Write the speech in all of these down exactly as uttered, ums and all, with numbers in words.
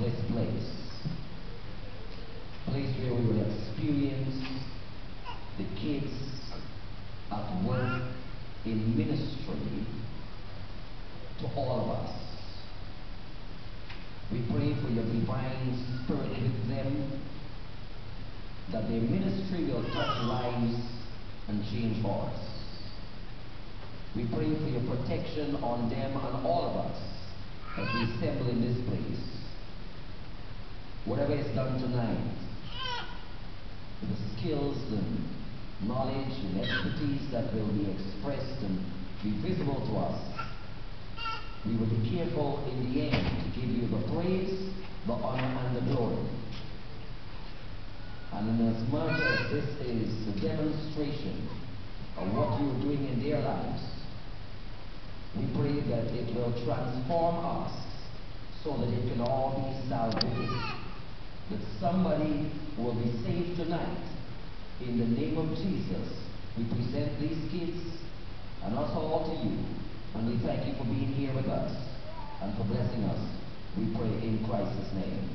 this place. Place where we will experience the kids at work in ministry to all of us. We pray for your divine spirit with them, that their ministry will touch lives and change hearts. We pray for your protection on them and all of us as we assemble in this place. Whatever is done tonight, the skills and knowledge and expertise that will be expressed and be visible to us, we will be careful in the end to give you the praise, the honor, and the glory. And in as much as this is a demonstration of what you're doing in their lives, we pray that it will transform us so that it can all be salvation. That somebody will be saved tonight. In the name of Jesus, we present these kids and us all to you. And we thank you for being here with us and for blessing us. We pray in Christ's name.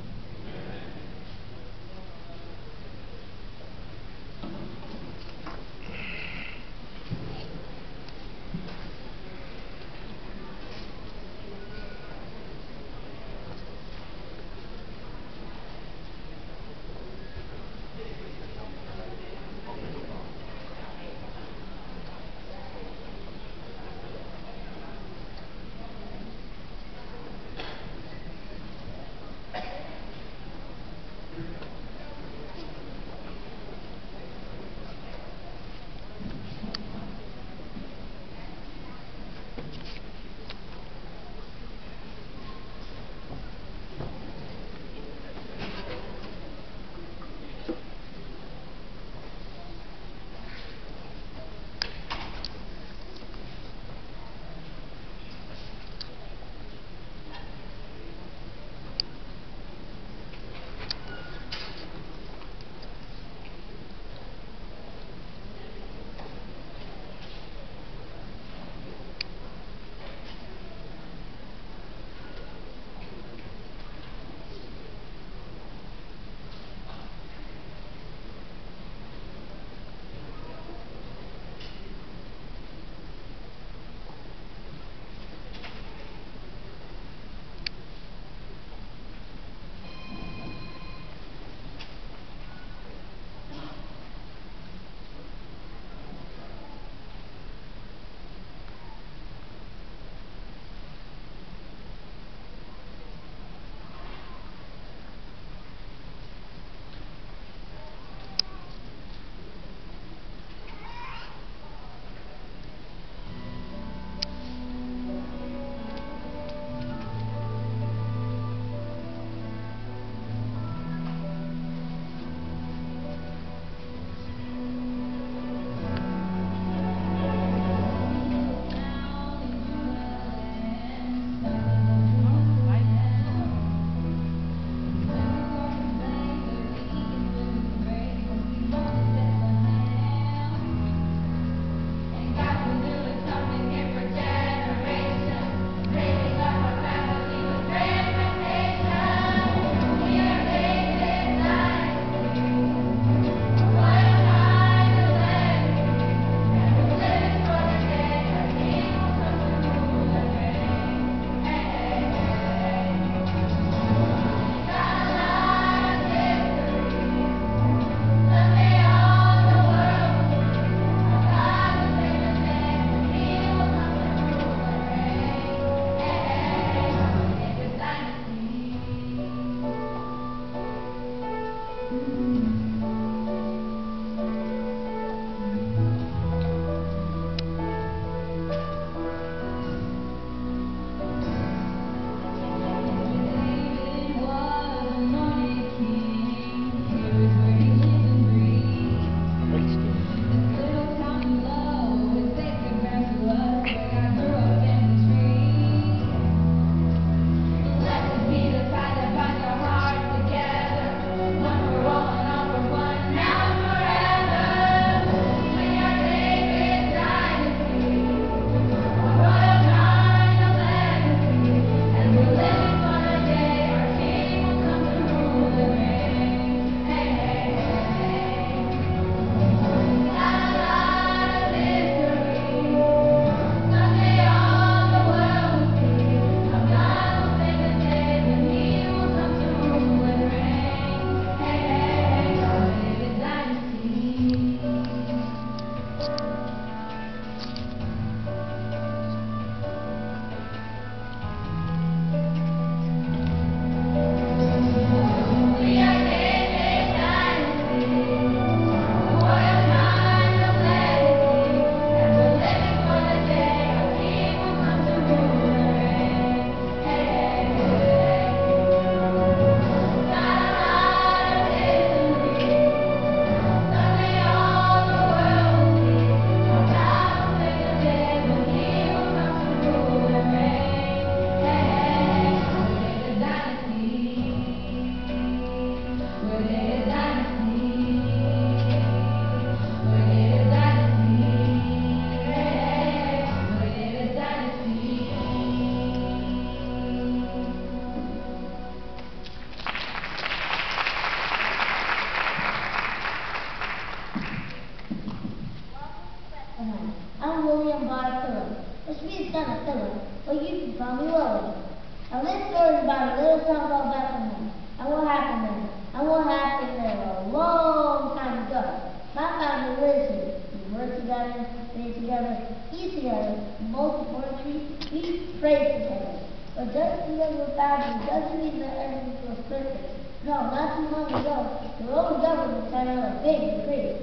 it doesn't mean that everything was perfect. No, not too long ago, the Roman government sent out a big decree.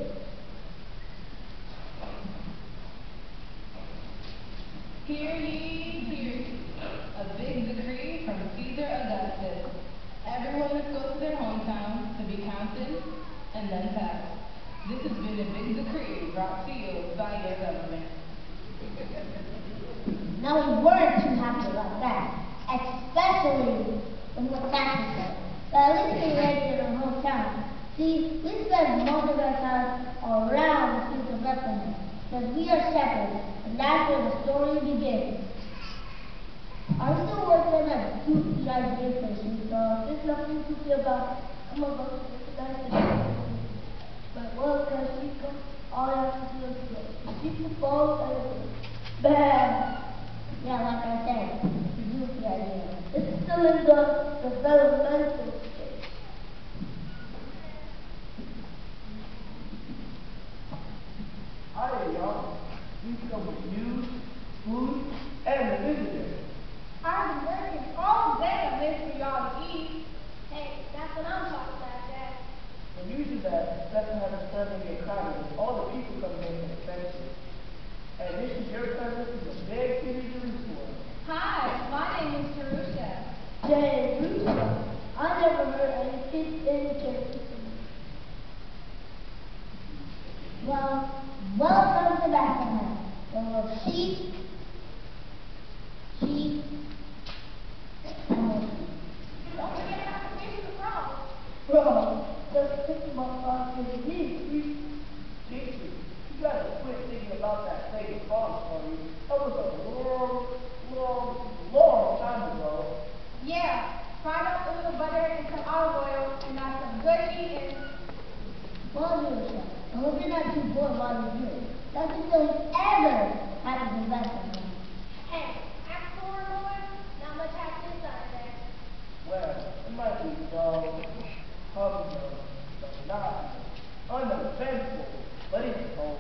Hear ye, hear ye. A big decree from Caesar Augustus. Everyone must go to their hometown to be counted and then taxed. This has been a big decree brought to you by your government. Now we weren't too happy about that, especially when the taxes were. But at least we lived in our hometown. See, we spend most of our time around the streets of Bethlehem, because we are shepherds, and that's where the story begins. I'm still working on that goofy idea for you, so there's nothing to feel about. Come on, folks, it's nice to see you. But well, when she comes, all you have to do is go. Keep the ball and bam! Yeah, like I said, it's a goofy idea. It's still in the developmental stage. Hi, y'all. We come with news, food, and the visitors. I've been working all day on this for y'all to eat. Hey, that's what I'm talking about, Dad. And usually that Bethlehem is starting to get crowded with all the people coming in and expensive. And this is your cousin from the big city, Jerusalem. Hi, my name is Jerusha. Jerusalem. I never heard any kids in Jerusalem. Well, welcome to Bethlehem. Full of sheep, sheep, and more sheep. Don't forget about the fish and the frogs. Bro, just pick them up off his knees. Jesus, you gotta quit thinking about that fake frog story. That was a long, long, long time ago. Yeah, fry up a little butter and some olive oil and add some good eating. Well, Jerusalem, I hope you're not too bored while you're here. Nothing really ever happens in Bethlehem. Hey, act for boy, not much happens inside there. Well, it might be dull, humdrum, but not uneventful, but it's cold.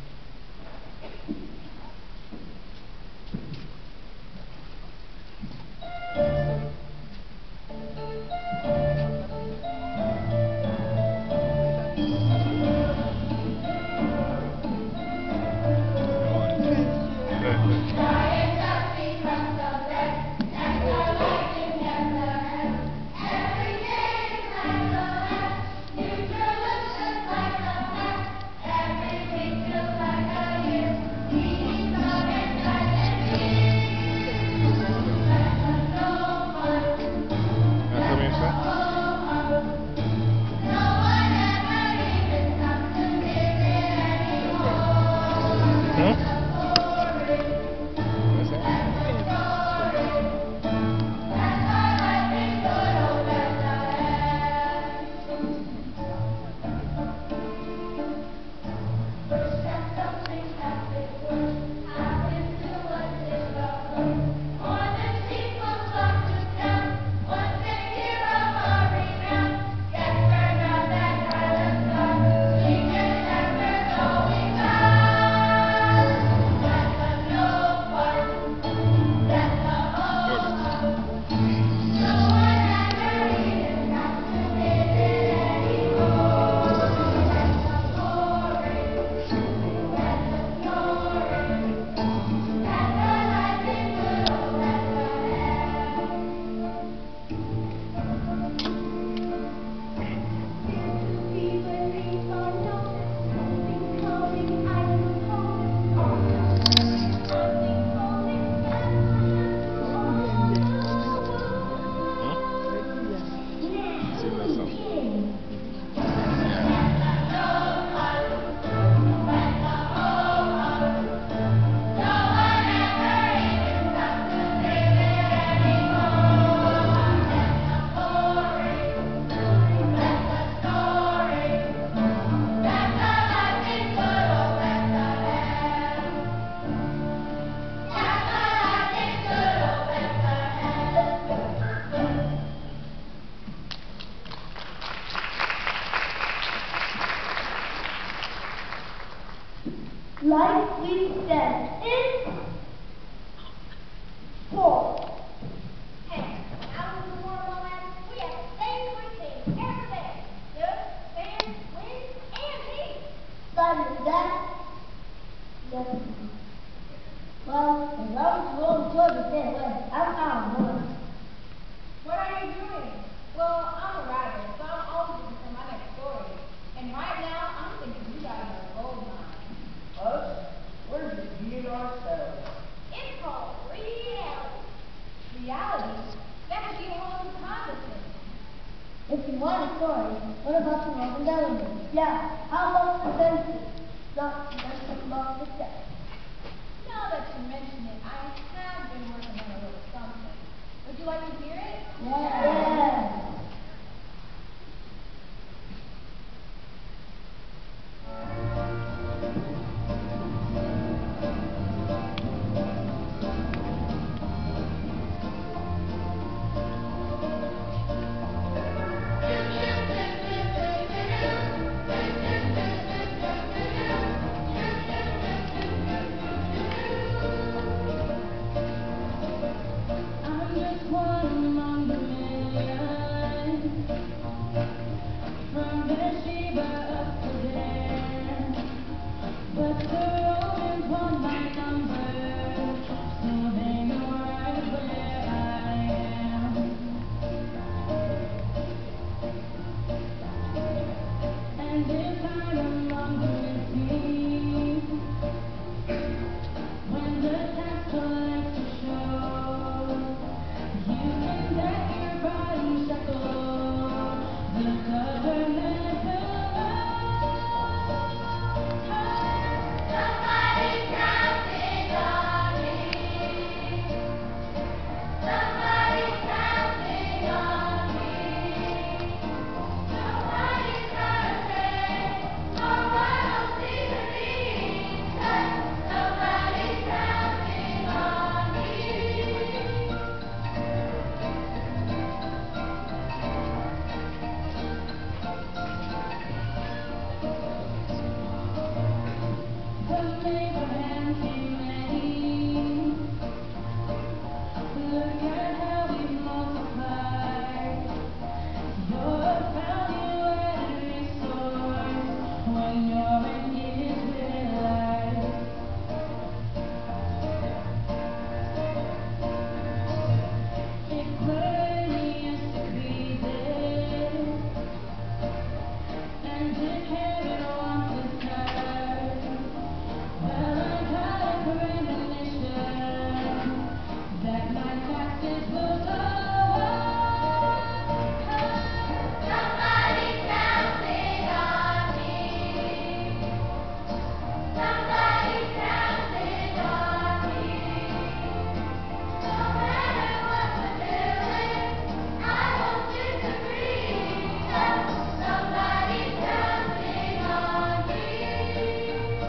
Like we said, in four. Hey, I was the one If you want a story, what about the Roman government? Yeah, how about the census? Not to mention about the death. Now that you mention it, I have been working on a little something. Would you like to hear it? Yeah. Yeah. I'm just one among the millions, from Beersheba up to there. But the Romans want my number, so they know right where I am. And if I'm among the missing, when the tax collector shows, you can bet your bottom shekel the government will know. Somebody's counting on me. Somebody's counting on me. Somebody's gonna say, oh, I don't see the need. Somebody's counting on me. From Abraham came many. Look at how we multiplied. You're a value and resource when you're an Israelite. If Quirinius decrees it, and if Herod wants his turn, well, I got a premonition that my taxes will go up. Somebody's counting on me. Somebody's counting on me. No matter what we're doing, I won't disagree. Somebody's counting on me.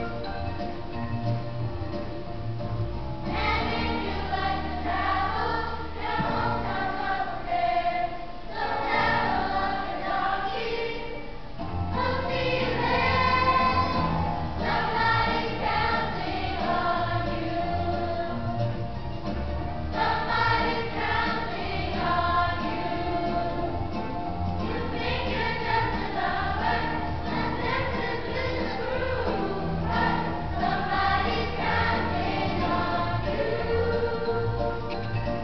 And if you like to travel, your hometown's over there. So saddle up your donkey, we'll see you there. Somebody's counting on you. Somebody's counting on you. You think you're just a number, and this is just a groove, but somebody's counting on you.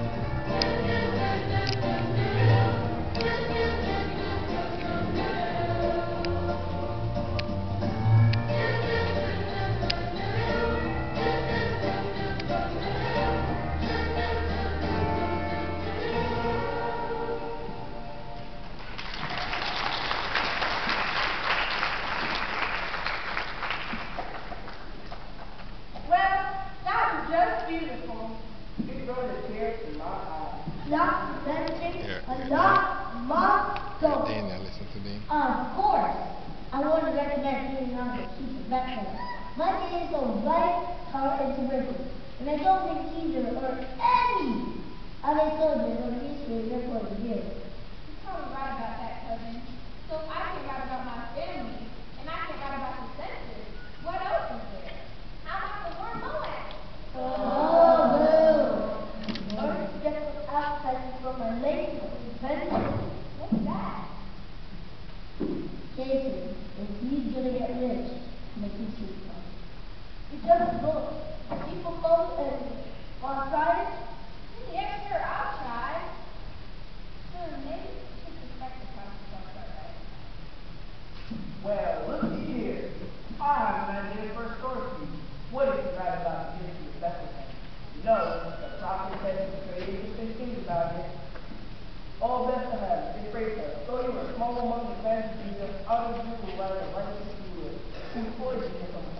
Well, that was just beautiful. It brought a tear to my eye. Not to mention Yeah, a yeah, lot of muscle. Dane, now listen to Dane. Of course, I want to recommend being on the Keith Beckman. My days go right out into rivers, and I don't think either or any other soldiers of history recorded here. You're probably right about that, cousin. So if I can write about my family, and I can write about the census, what else is there? How about the word Moab? Oh, boo! Or just aspects from a late adventure. What's that? Jason, if he's gonna get rich, make him see fun. It's just a book. People come and want science. Yeah, sure, I'll try. Hmm, maybe it's perspective concept, right? Well, looky here. I have an idea for a story for you. What if you write about the history of Bethlehem? You know, the prophet said some very interesting things about it. Oh, Bethlehem, it's great, so you were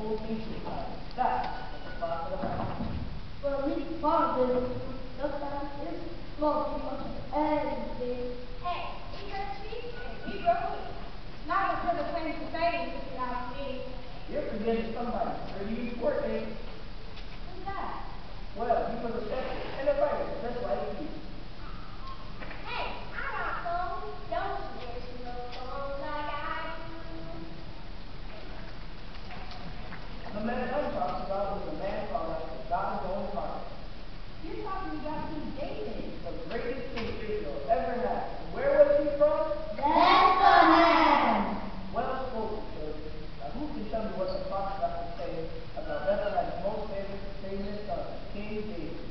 full teaching time. That's what the prophet about. Well, at least part of it, sometimes it's small people and big. Hey, Negro chief and Negro queen. Not until the claim to fame, if you ask me. You're forgetting somebody pretty important. Who's that? Well, he was a shepherd and a writer, just like you. Hey, I got songs. Don't you dare sing those songs like I do. The man I'm talking about was a man called after God's own heart. You're talking about King David. The greatest king Israel ever had. And where was he from? Bethlehem! Well spoken, children. Now who can tell me what the prophet got to say about Bethlehem's most famous, famous son, King David?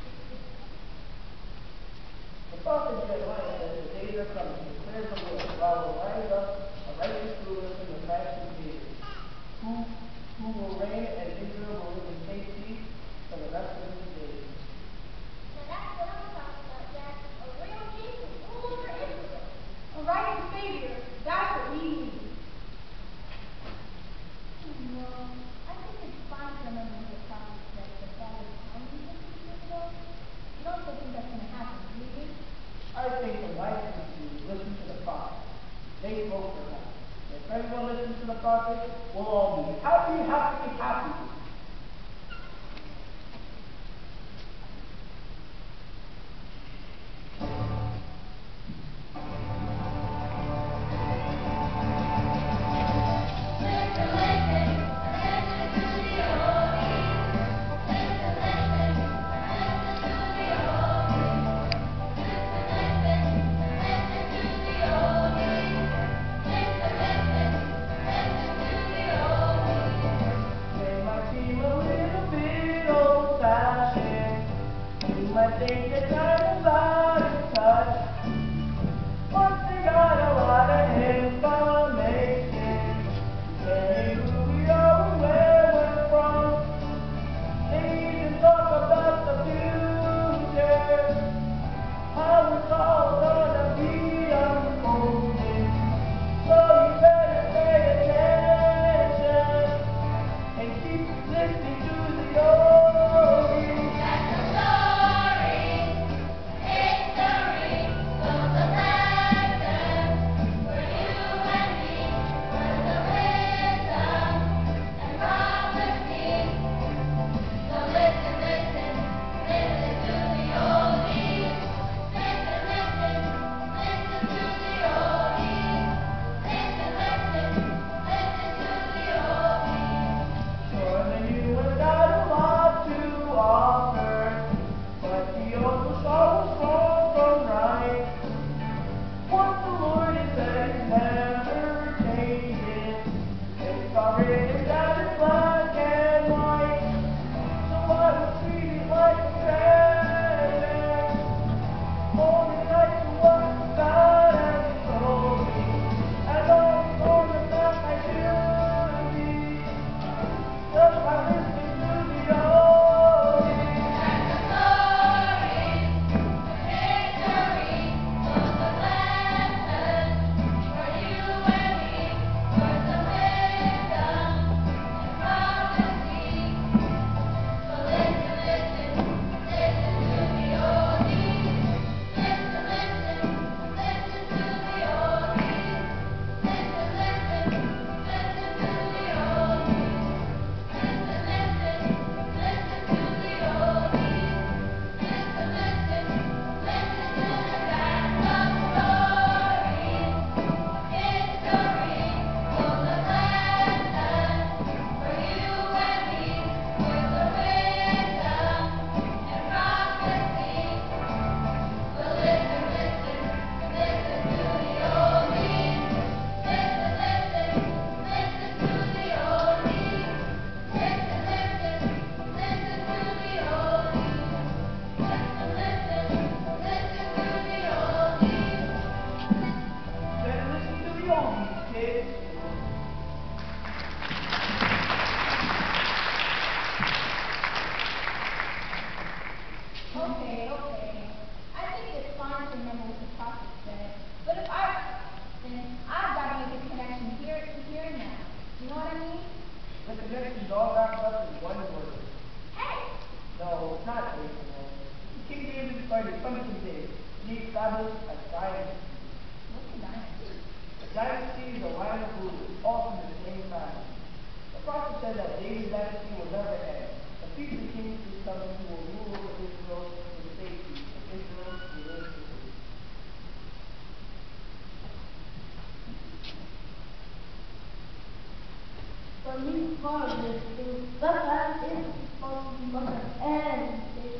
The prophet Jeremiah says the days are coming, declares the Lord, where I will rise up a righteous ruler from the branch of David, who, who will reign, and Israel will live in safety for the rest of his days. Now that's what I'm talking about, Jack. A real king who rule over Israel. A righteous savior, that's what we need. Well, I think it's fine to remember what the prophet said that that was coming fifty years ago. You don't think that's going to happen, do you? I think the wise people listen to the prophet. They spoke for God. If everyone listens to the prophet, we'll all be happy, happy, happy. Say my prophet said that David's dynasty will never end. A future king is coming who will rule over Israel in safety, and Israel will live in peace. But these harvest is sometimes it's supposed to be mother and this.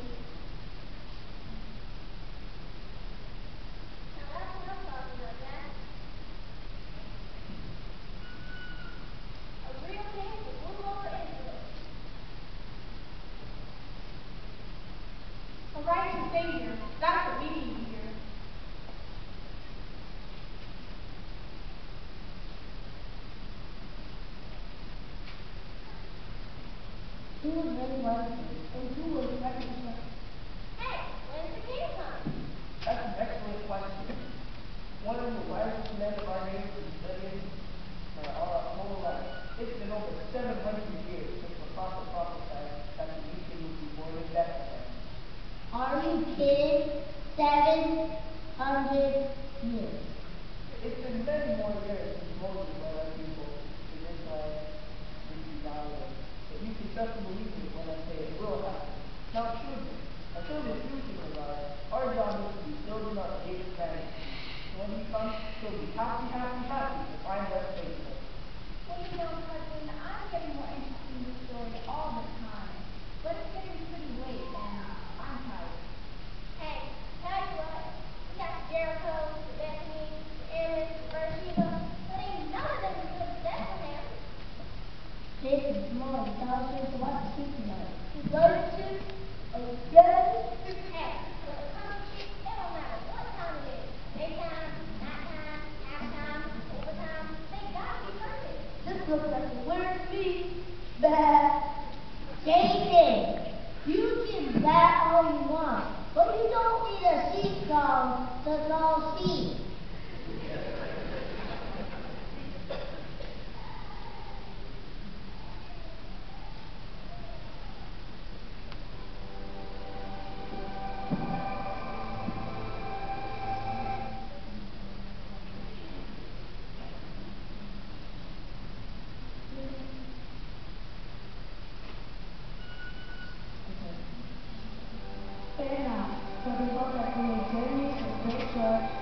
Now that's what I'm talking about, Dad. A real king to rule over Israel. A righteous savior. That's what we need here. Who was very wonderful and who was very strong. Hey, when's the king come? That's an excellent question. One of the wisest men of our age is studying for our whole life. It's been over seven hundred years since the prophet prophesied that the new king would be born in Bethlehem. Are you kidding? Seven hundred years. It's been many more years since Moses led our people to this land, which we now live. But you can trust and believe me when I say it will happen. Now, children, until this future arrives, our job is to be building up David's dynasty. So when he comes, he'll be happy, happy, happy to find us faithful. Well, you know, cousin, I'm getting more interested in this story all the time. But it's getting pretty late and I'm tired. Hey, tell you what, we got the Jericho, the Bethany, the Aaron, the Beersheba, but ain't none of them as good as Bethlehem. This is small, intelligent, what the speaking of. You're going to again. Hey, when it comes to sheep, it don't matter what time it is. Daytime, nighttime, halftime, overtime, they gotta be perfect. This looks like a winner to me. Bad. Jason, you can bat all you want, but you don't need a sheep song to know sheep. And now, for the vote that will journey to great joy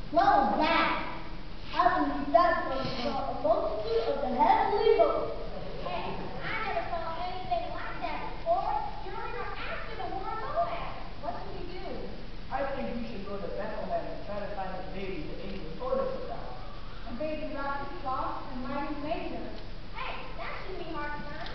What was that? I believe that's from the multitude of the heavenly host. Hey, I never saw anything like that before, during or after the war of Moab. What should we do? I think we should go to Bethlehem and try to find the baby the angel told us about. A baby wrapped in cloth and mighty manger. Hey, that shouldn't be hard to find.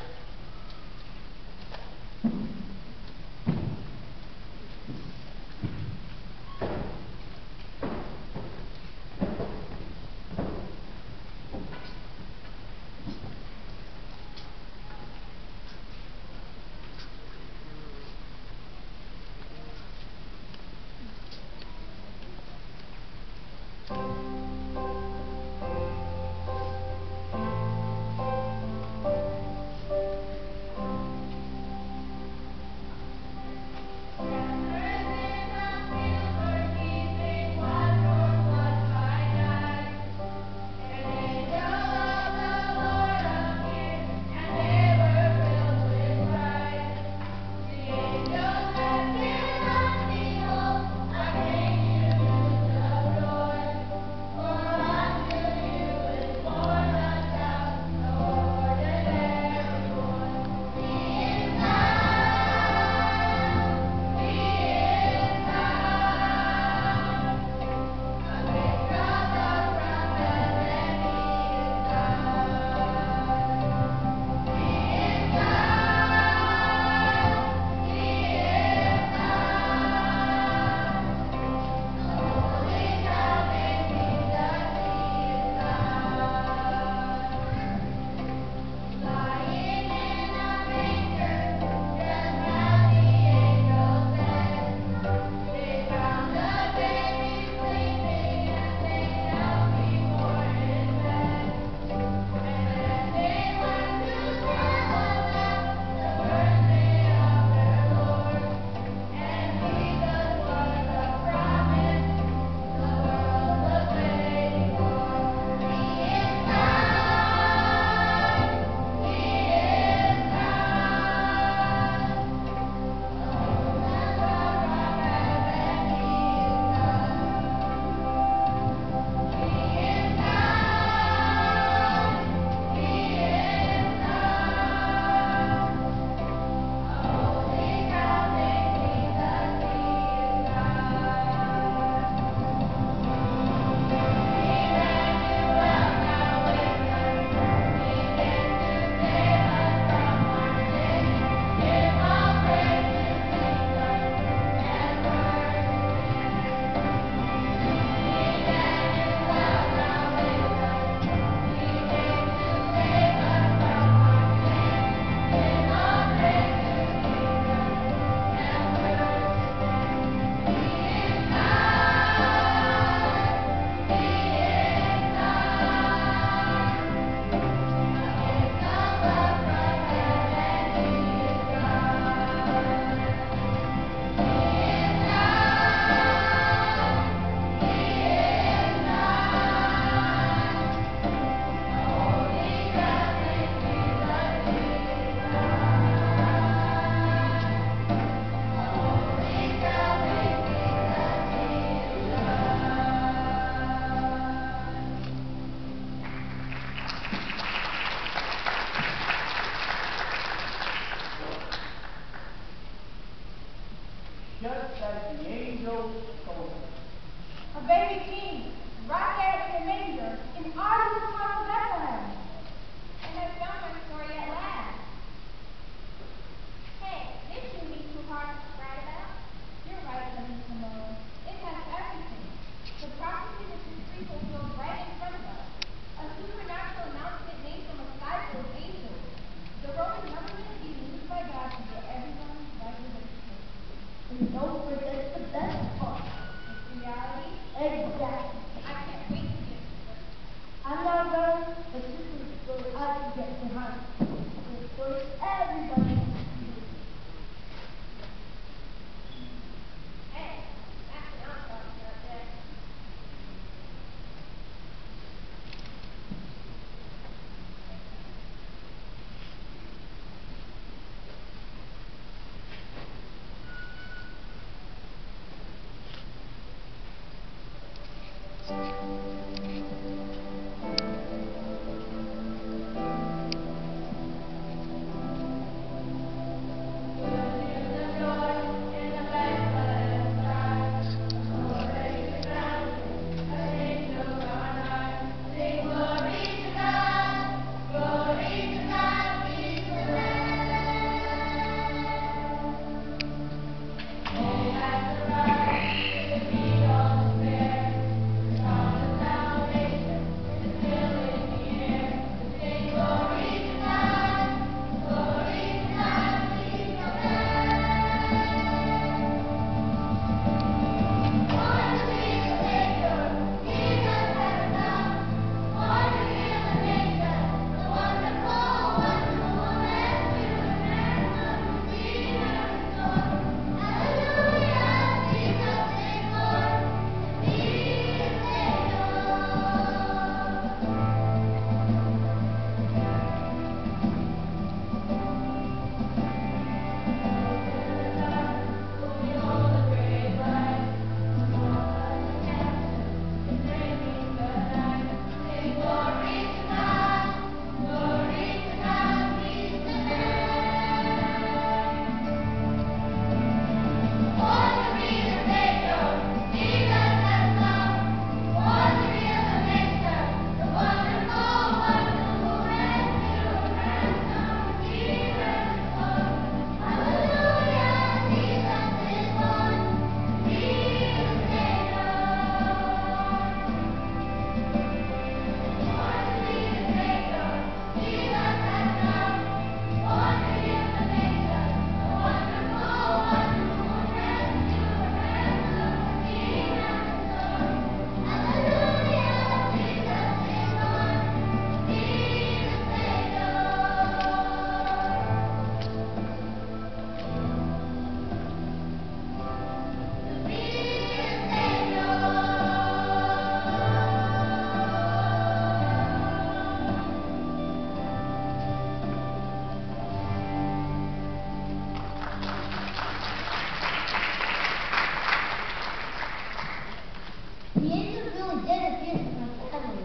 The angels really did appear to my family.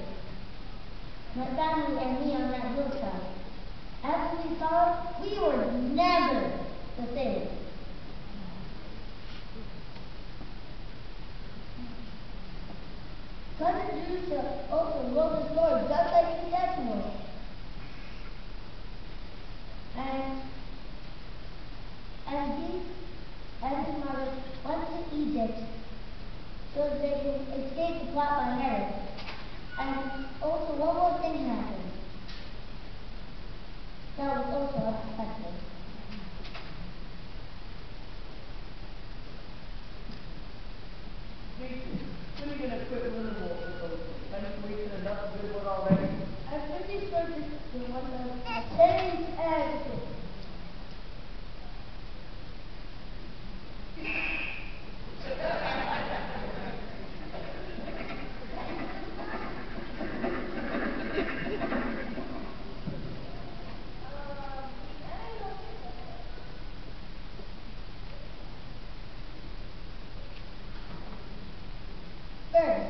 My family and me on that hillside. After we saw it, we were never the same. Cousin Judah also wrote the story just like his testimony. And and he and his mother went to Egypt so that they could escape the plot by Herod. And also one more thing happened that was also unexpected. Let me get a quick little walk with those. I've wasted enough good one already. I'm pretty sure this is the one of Dane's attitude. First,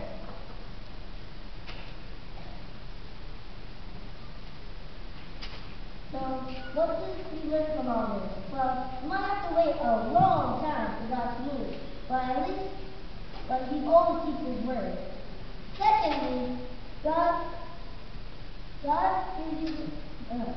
so what did we learn from all this? Well, we might have to wait a long time for God to move, but at least, but He always keeps His word. Secondly, God, God gives you, uh,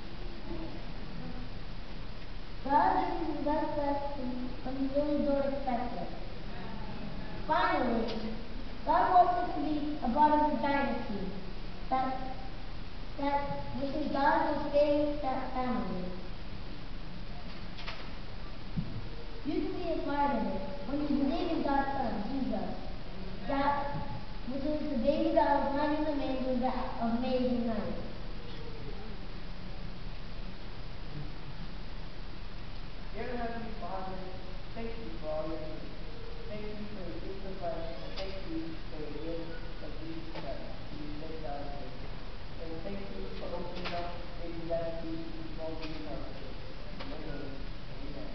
God gives you the best best when you really don't expect it. Finally, God wants us to be a part of the dynasty that that which is God will save that family. You can be a part of it when you believe in God's Son, Jesus. That which is the baby that was lying in the manger that amazing night. Dear Heavenly Father, thank you for all your things. Thank you for the gift of life, and thank you for the gift of Jesus Christ, who you sent down here. And thank you for opening up maybe last week to small group conversation. In your name, amen.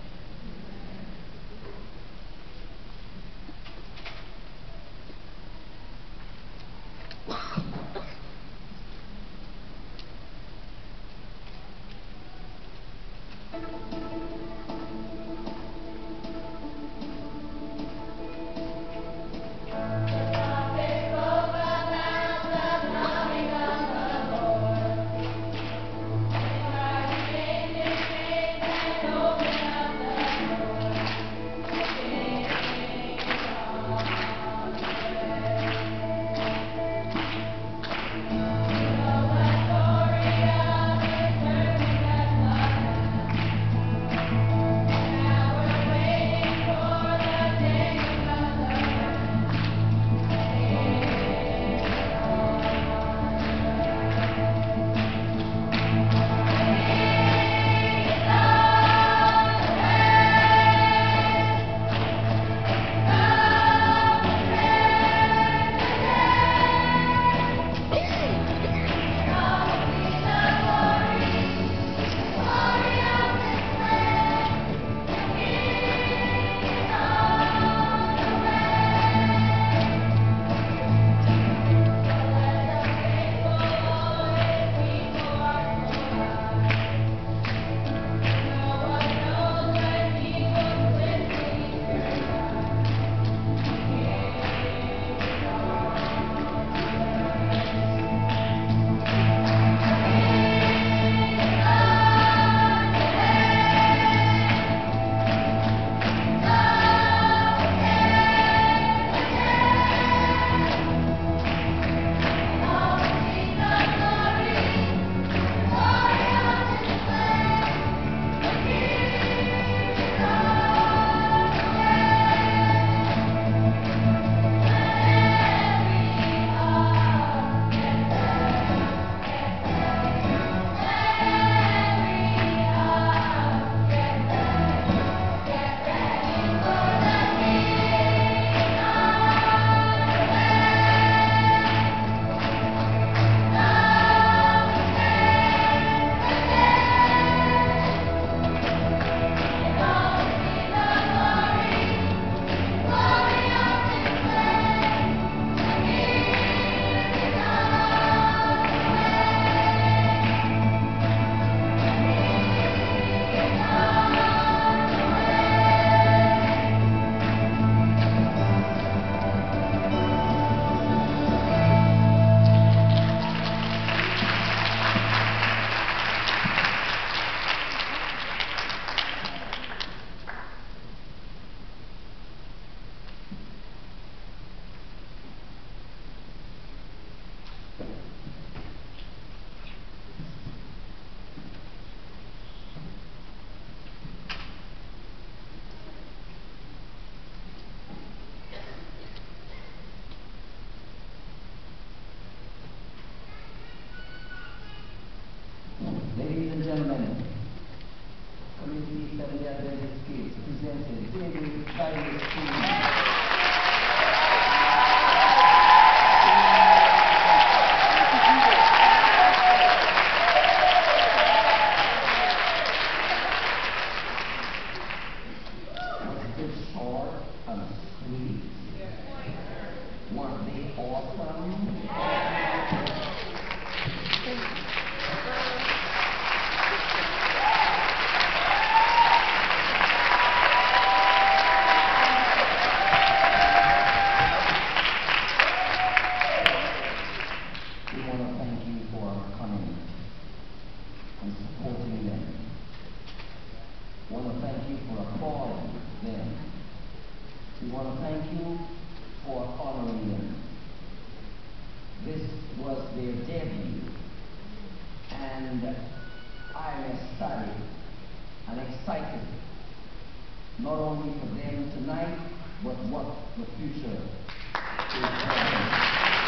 their debut. And I'm ecstatic and excited, not only for them tonight, but what the future is bringing.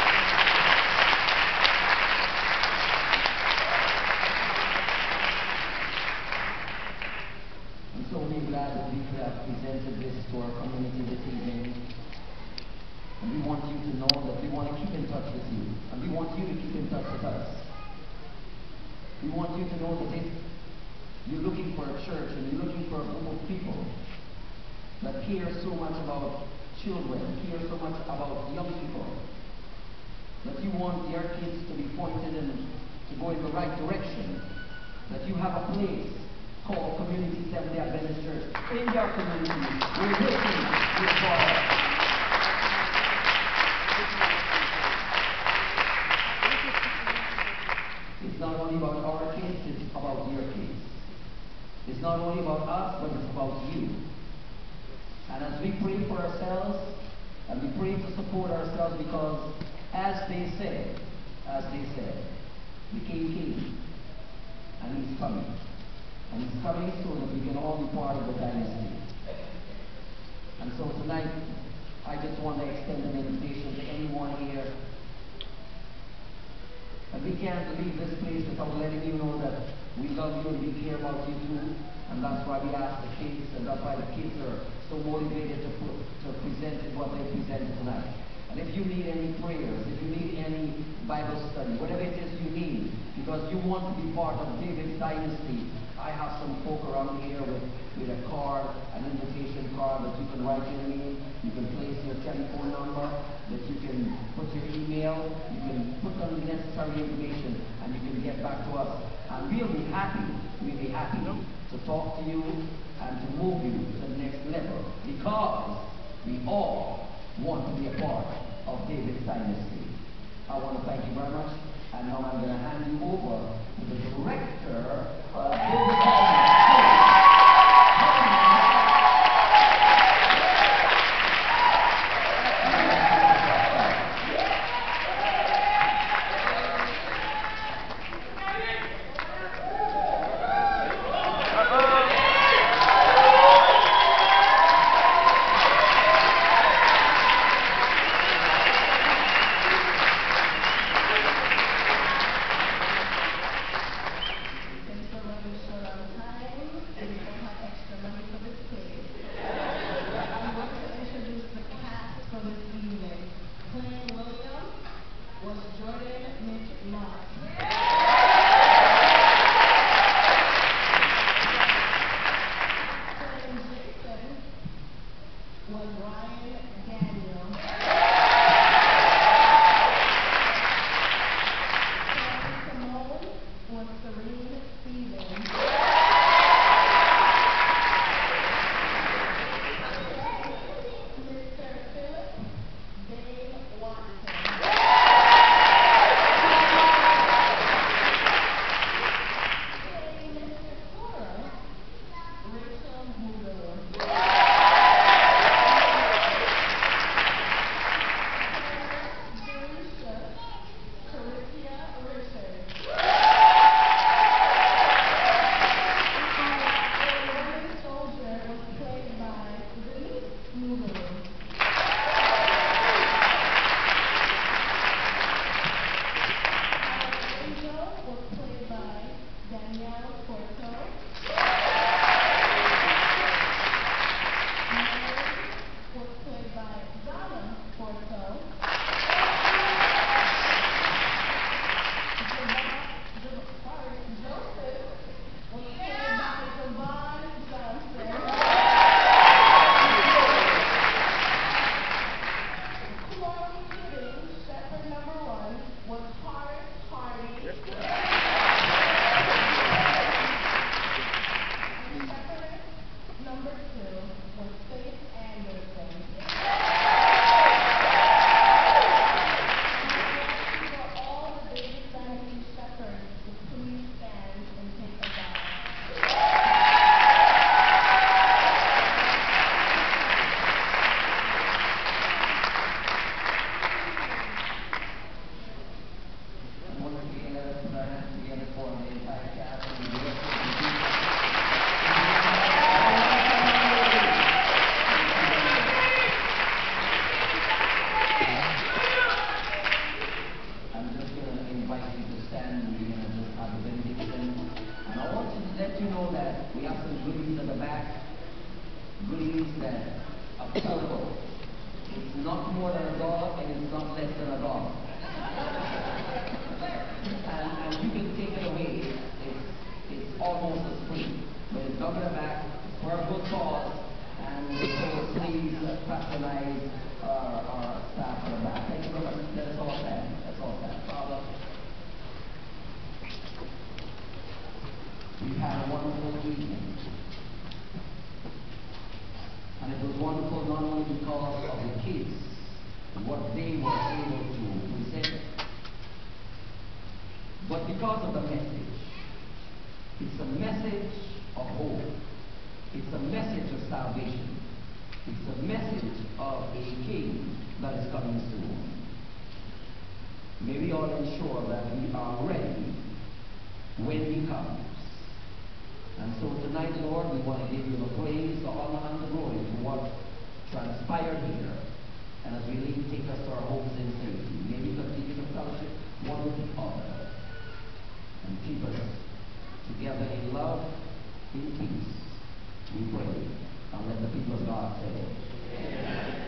I'm so really glad that we could have presented this to our community this evening. And we want you to know that we want to keep in touch with you. And we want you to keep in touch with us. We want you to know that if you're looking for a church and you're looking for a group of people that care so much about children, care so much about young people, that you want your kids to be pointed and to go in the right direction, that you have a place called Community Assembly Adventist Church in your community. We're waiting your call. It's not only about our kids, it's about your kids. It's not only about us, but it's about you. And as we pray for ourselves, and we pray to support ourselves, because as they said, as they said, the King came, and he's coming. And he's coming so that we can all be part of the dynasty. And so tonight, I just want to extend an invitation to anyone here. And we can't leave this place without letting you know that we love you and we care about you too. And that's why we ask the kids, and that's why the kids are so motivated to, put, to present what they presented tonight. And if you need any prayers, if you need any Bible study, whatever it is you need, because you want to be part of David's dynasty, I have some folk around here with, with a card, an invitation card that you can write your name, you can place your telephone number, that you can put your email, you can put down the necessary information, and you can get back to us. And we'll be happy, we'll be happy to talk to you and to move you to the next level, because we all want to be a part of David's dynasty. I want to thank you very much, and now I'm going to hand you over to the director of David's dynasty. evening. And it was wonderful not only because of the kids, what they were able to present, but because of the message. It's a message of hope. It's a message of salvation. It's a message of a king that is coming soon. May we all ensure that we are ready when he comes. And so tonight, Lord, we want to give you the praise, the honor, and the glory for what transpired here. And as we leave, take us to our homes in safety. May we continue to fellowship one with the other and keep us together in love, in peace. We pray. And let the people of God say, Amen.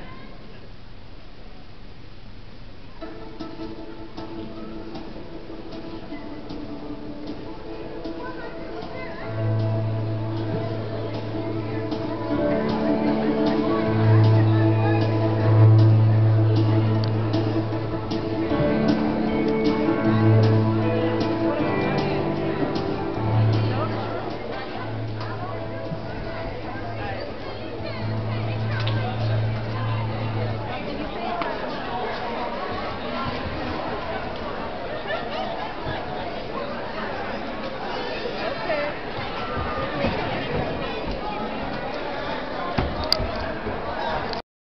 Okay.